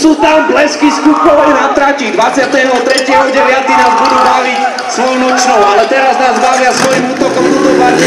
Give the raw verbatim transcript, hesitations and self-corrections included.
sú tam blesky z Kukovej na trati. dvadsiateho tretieho deviateho nás budú baviť svojou nočnou, ale teraz nás bavia svojim útokom tuto v